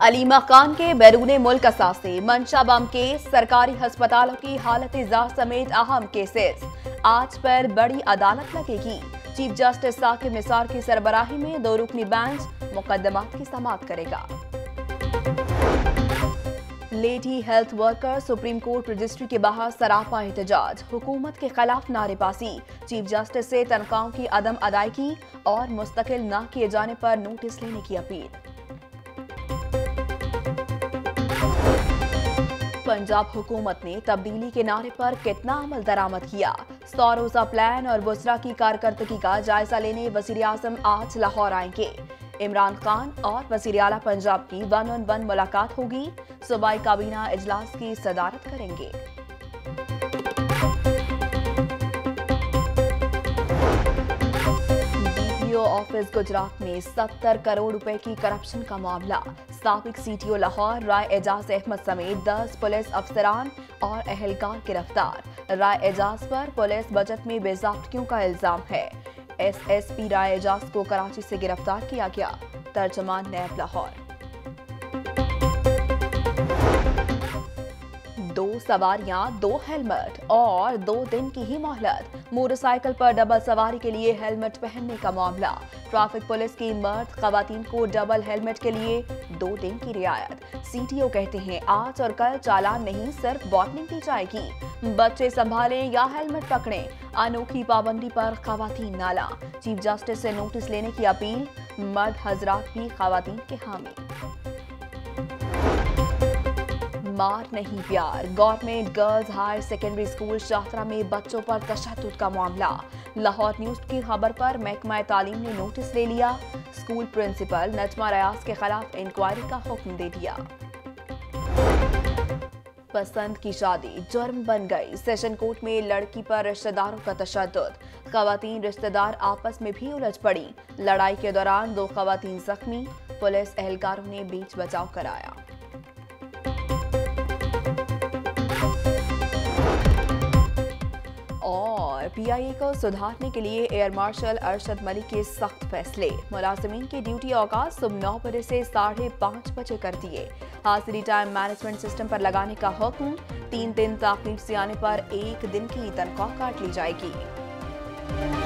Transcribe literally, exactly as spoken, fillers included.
अलीमा खान के बैरूने मुल्क असासे मंशा बम केस, सरकारी अस्पतालों की हालत इजाज समेत अहम केसेस। आज पर बड़ी अदालत लगेगी। चीफ जस्टिस साकिब निसार की सरबराही में दो रुकनी बेंच मुकदमात की समाअत करेगा। Lady health worker supreme court registry के बाहर सरापा एहतजाज, हुकूमत के खिलाफ नारेबाजी, चीफ जस्टिस से तनख्वाहों की अदम अदायगी और मुस्तकिल न किए जाने पर नोटिस लेने की अपील। पंजाब हुकूमत ने तब्दीली के नारे पर कितना अमल दरामद किया, सौ रोजा प्लान और बुसरा की कारकर्दगी का जायजा लेने वजीर आजम आज लाहौर आएंगे। इमरान खान और वजीर आला पंजाब की वन ऑन वन मुलाकात होगी। सूबाई काबीना इजलास की सदारत करेंगे। ऑफिस गुजरात में सत्तर करोड़ रुपए की करप्शन का मामला, साबिक सीटीओ लाहौर राय एजाज अहमद समेत दस पुलिस अफसरान और अहलकार गिरफ्तार। राय एजाज पर पुलिस बजट में बेज़ाब्तियों का इल्जाम है। एसएसपी राय एजाज को कराची से गिरफ्तार किया गया। तर्जमान नैब लाहौर। दो सवारियां, दो हेलमेट और दो दिन की ही मोहलत। मोटरसाइकिल पर डबल सवारी के लिए हेलमेट पहनने का मामला। ट्रैफिक पुलिस की मर्द खवातीन को डबल हेलमेट के लिए दो दिन की रियायत। सीटीओ कहते हैं आज और कल चालान नहीं, सिर्फ वार्निंग दी जाएगी। बच्चे संभालें या हेलमेट पकड़ें, अनोखी पाबंदी पर खवातीन नाला। चीफ जस्टिस से नोटिस लेने की अपील, मर्द हजरात भी खवातीन के हामी। मार नहीं प्यार, government girls higher secondary school Shahtara में बच्चों पर तशद्दुद का मामला। लाहौर न्यूज की खबर पर महकमा तालीम ने नोटिस ले लिया। स्कूल प्रिंसिपल नजमा रियाज के खिलाफ इंक्वायरी का हुक्म दे दिया। पसंद की शादी जुर्म बन गई, सेशन कोर्ट में लड़की पर रिश्तेदारों का तशद्दुद। खवातीन रिश्तेदार आपस में भी उलझ पड़ी। लड़ाई के दौरान दो खवातीन जख्मी, पुलिस एहलकारों ने बीच बचाव कराया। और पीआईए को सुधारने के लिए एयर मार्शल अरशद मलिक के सख्त फैसले, मुलाजिमीन की ड्यूटी औकात सुबह नौ बजे से साढ़े पाँच बजे कर दिए। हाजिरी टाइम मैनेजमेंट सिस्टम पर लगाने का हुक्म, तीन दिन ताखीर से आने पर एक दिन की तनख्वाह काट ली जाएगी।